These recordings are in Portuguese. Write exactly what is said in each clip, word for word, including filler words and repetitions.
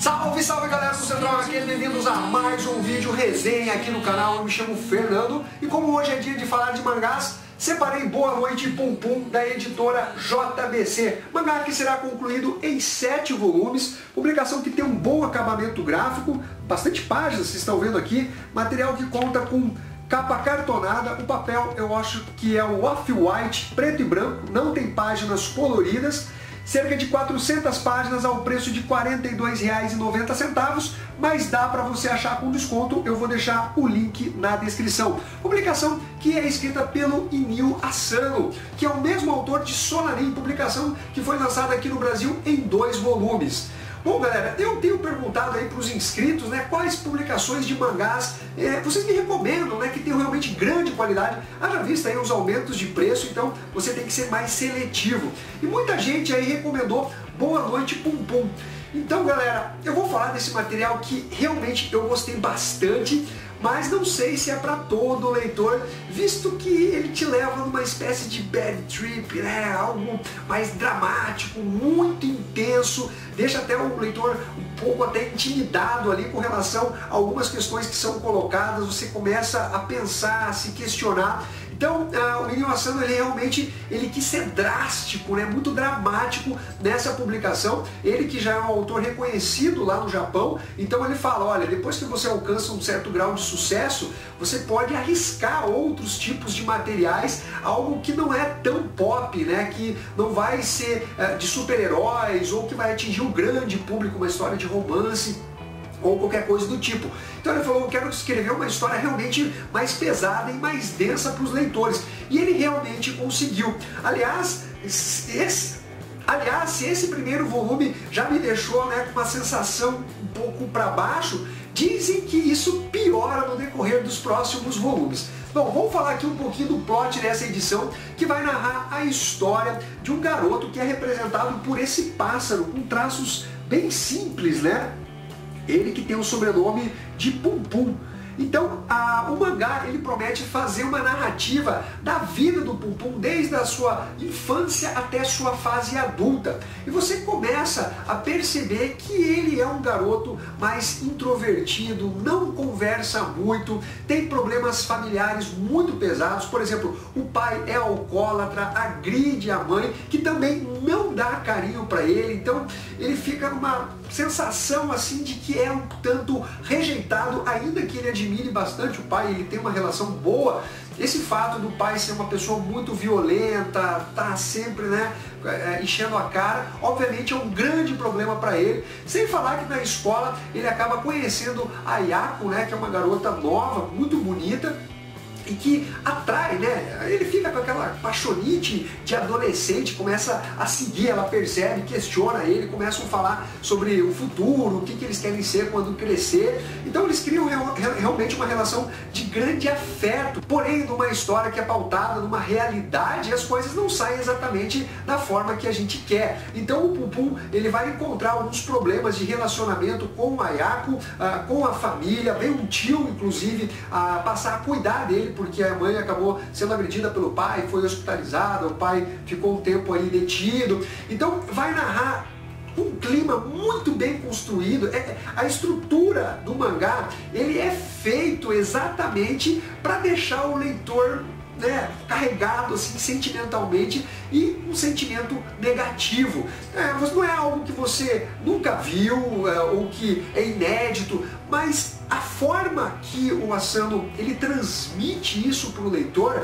Salve, salve galera do Central Arcade, bem-vindos a mais um vídeo resenha aqui no canal. Eu me chamo Fernando e como hoje é dia de falar de mangás, separei Boa Noite Pum Pum da editora J B C. Mangá que será concluído em sete volumes, publicação que tem um bom acabamento gráfico, bastante páginas, vocês estão vendo aqui, material que conta com capa cartonada, o papel eu acho que é o off-white, preto e branco, não tem páginas coloridas, cerca de quatrocentas páginas ao preço de quarenta e dois reais e noventa centavos, mas dá para você achar com desconto, eu vou deixar o link na descrição. Publicação que é escrita pelo Inio Asano, que é o mesmo autor de Sonarin, publicação que foi lançada aqui no Brasil em dois volumes. Bom galera, eu tenho perguntado aí para os inscritos, né, quais publicações de mangás é, vocês me recomendam, né, que tenham realmente grande qualidade, haja vista aí os aumentos de preço, então você tem que ser mais seletivo. E muita gente aí recomendou Boa Noite Pum Pum. Então galera, eu vou falar desse material que realmente eu gostei bastante, mas não sei se é para todo leitor, visto que ele te leva numa espécie de bad trip, né? Algo mais dramático, muito intenso, deixa até o leitor um pouco até intimidado ali com relação a algumas questões que são colocadas, você começa a pensar, a se questionar. Então, uh, o Inio Asano, ele realmente ele quis ser drástico, né, muito dramático nessa publicação. Ele que já é um autor reconhecido lá no Japão, então ele fala, olha, depois que você alcança um certo grau de sucesso, você pode arriscar outros tipos de materiais, algo que não é tão pop, né, que não vai ser uh, de super-heróis ou que vai atingir um grande público, uma história de romance ou qualquer coisa do tipo. Então ele falou, eu quero escrever uma história realmente mais pesada e mais densa para os leitores. E ele realmente conseguiu. Aliás, esse, aliás, se esse primeiro volume já me deixou, né, com uma sensação um pouco para baixo, dizem que isso piora no decorrer dos próximos volumes. Bom, vamos falar aqui um pouquinho do plot dessa edição, que vai narrar a história de um garoto que é representado por esse pássaro, com traços bem simples, né? Ele que tem o sobrenome de Pum Pum. Então, a, o mangá ele promete fazer uma narrativa da vida do Pum Pum desde a sua infância até sua fase adulta. E você começa a perceber que ele é um garoto mais introvertido, não conversa muito, tem problemas familiares muito pesados. Por exemplo, o pai é alcoólatra, agride a mãe, que também não dá carinho para ele. Então, ele fica numa sensação assim de que é um tanto rejeitado, ainda que ele admire bastante o pai, ele tem uma relação boa. Esse fato do pai ser uma pessoa muito violenta, tá sempre, né, enchendo a cara, obviamente é um grande problema para ele. Sem falar que na escola ele acaba conhecendo a Yako, né, que é uma garota nova, muito bonita, e que atrai, né? Ele fica com aquela paixonite de adolescente, começa a seguir, ela percebe, questiona ele, começam a falar sobre o futuro, o que, que eles querem ser quando crescer. Então eles criam real, realmente uma relação de grande afeto, porém numa história que é pautada numa realidade, as coisas não saem exatamente da forma que a gente quer. Então o Pum Pum ele vai encontrar alguns problemas de relacionamento com a Yako, ah, com a família, vem um tio inclusive a passar a cuidar dele, porque a mãe acabou sendo agredida pelo pai, foi hospitalizada, o pai ficou um tempo aí detido. Então vai narrar um clima muito bem construído. É, a estrutura do mangá, ele é feito exatamente para deixar o leitor, né, carregado assim sentimentalmente e um sentimento negativo. É, não é algo que você nunca viu é, ou que é inédito, mas a forma que o Asano ele transmite isso para o leitor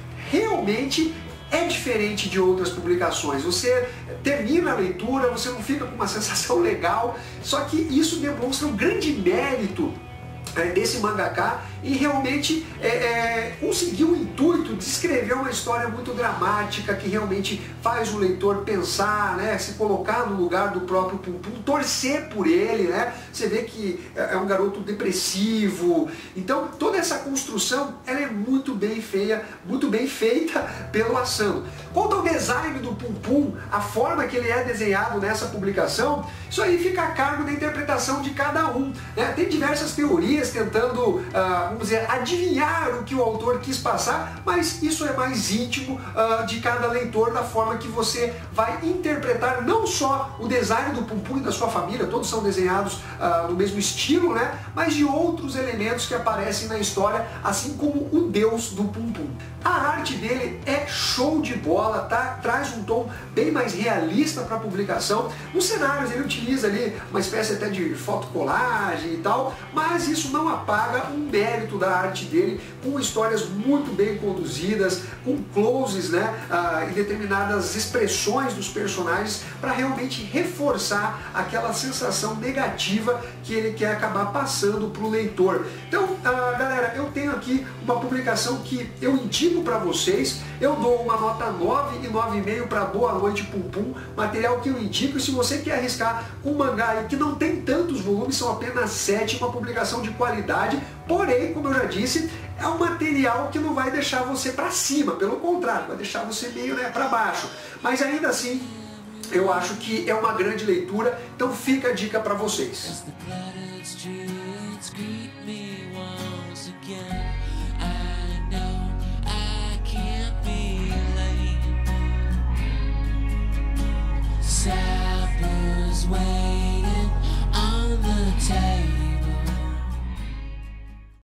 realmente é diferente de outras publicações. Você termina a leitura, você não fica com uma sensação legal, só que isso demonstra um grande mérito é, desse mangaka e realmente é, é, conseguiu o intuito de escrever uma história muito dramática que realmente faz o leitor pensar, né, se colocar no lugar do próprio Pum Pum, torcer por ele, né? Você vê que é um garoto depressivo. Então toda essa construção ela é muito bem feia, muito bem feita pelo Asano. Quanto ao design do Pum Pum, a forma que ele é desenhado nessa publicação, isso aí fica a cargo da interpretação de cada um, né? Tem diversas teorias tentando uh, vamos dizer, adivinhar o que o autor quis passar, mas isso é mais íntimo uh, de cada leitor, da forma que você vai interpretar não só o design do Pum Pum e da sua família, todos são desenhados uh, no mesmo estilo, né? Mas de outros elementos que aparecem na história, assim como o deus do Pum Pum. A arte dele é show de bola, tá? Traz um tom bem mais realista para a publicação. Nos cenários ele utiliza ali uma espécie até de fotocolagem e tal, mas isso não apaga o mérito da arte dele, com histórias muito bem conduzidas, com closes, né, ah, em determinadas expressões dos personagens, para realmente reforçar aquela sensação negativa que ele quer acabar passando para o leitor. Então, ah, galera, eu tenho aqui uma publicação que eu indico para vocês. Eu dou uma nota nove e nove vírgula cinco para Boa Noite Pum Pum, material que eu indico. E se você quer arriscar com um mangá aí que não tem tantos volumes, são apenas sete, uma publicação de qualidade, porém, como eu já disse, é um material que não vai deixar você para cima, pelo contrário, vai deixar você meio, né, para baixo. Mas ainda assim, eu acho que é uma grande leitura, então fica a dica para vocês. Sappers waiting on the table.